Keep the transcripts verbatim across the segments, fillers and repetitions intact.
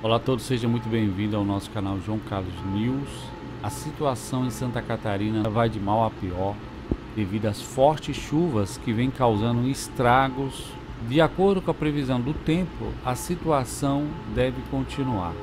Olá a todos, sejam muito bem-vindos ao nosso canal João Carlos News. A situação em Santa Catarina vai de mal a pior devido às fortes chuvas que vêm causando estragos. De acordo com a previsão do tempo, a situação deve continuar.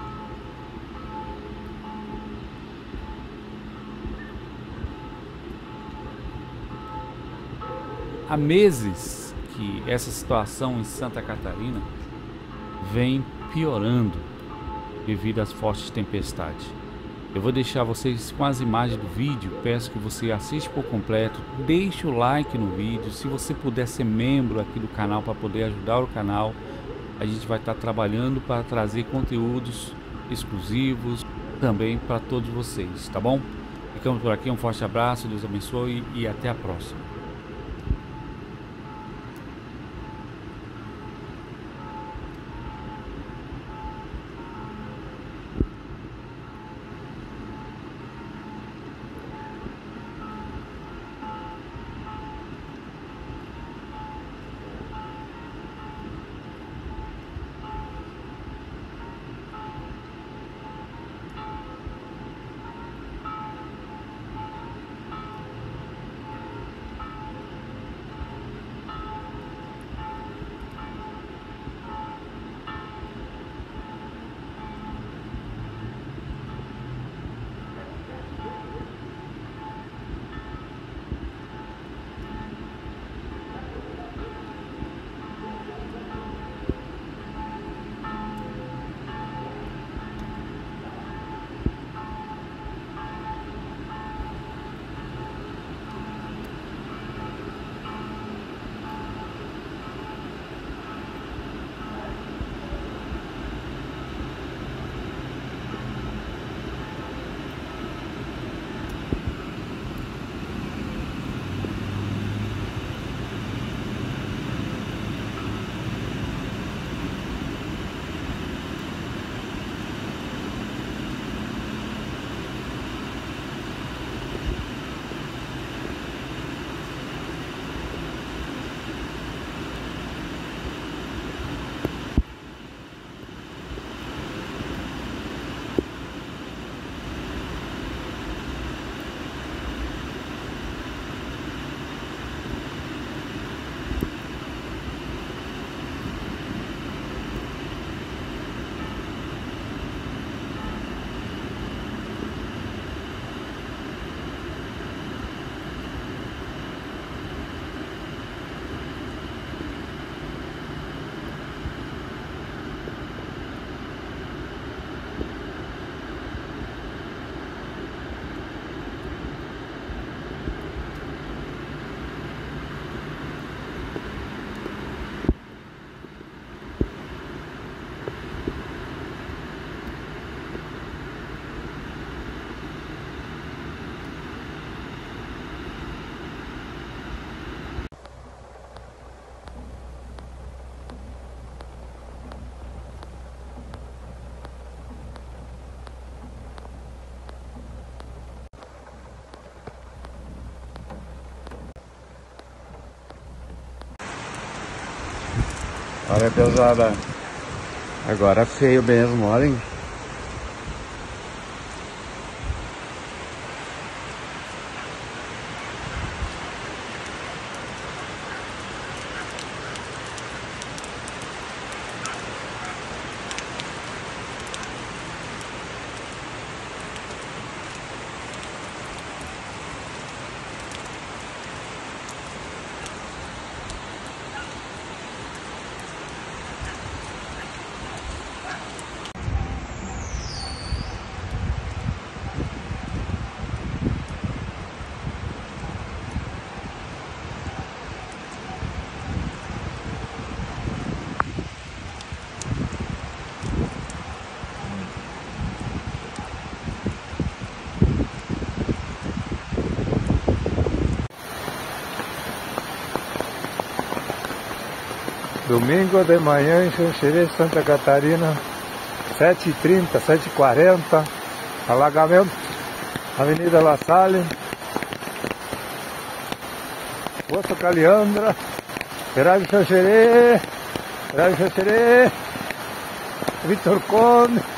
Há meses que essa situação em Santa Catarina vem piorando devido às fortes tempestades. Eu vou deixar vocês com as imagens do vídeo. Peço que você assista por completo, deixe o like no vídeo. Se você puder ser membro aqui do canal para poder ajudar o canal, a gente vai estar trabalhando para trazer conteúdos exclusivos também para todos vocês, tá bom? Ficamos por aqui, um forte abraço, Deus abençoe e até a próxima. Olha, pesada, agora feio mesmo, olhem. Domingo de manhã em Xanxerê, Santa Catarina, sete e trinta, sete e quarenta, alagamento, Avenida La Salle, Poço Caliandra, Perais de Xanxerê, Perais de Xanxerê. Vitor Conde.